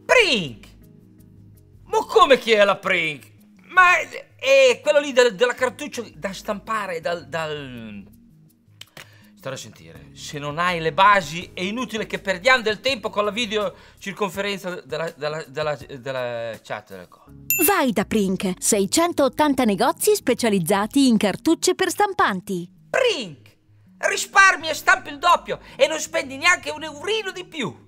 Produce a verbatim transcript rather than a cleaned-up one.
Prink! Ma come chi è la Prink? Ma è quello lì del, della cartuccia da stampare dal... dal... Stare a sentire. Se non hai le basi è inutile che perdiamo del tempo con la videocirconferenza della, della, della, della chat. Ecco. Vai da Prink, seicentottanta negozi specializzati in cartucce per stampanti. Prink! Risparmi e stampi il doppio e non spendi neanche un eurino di più.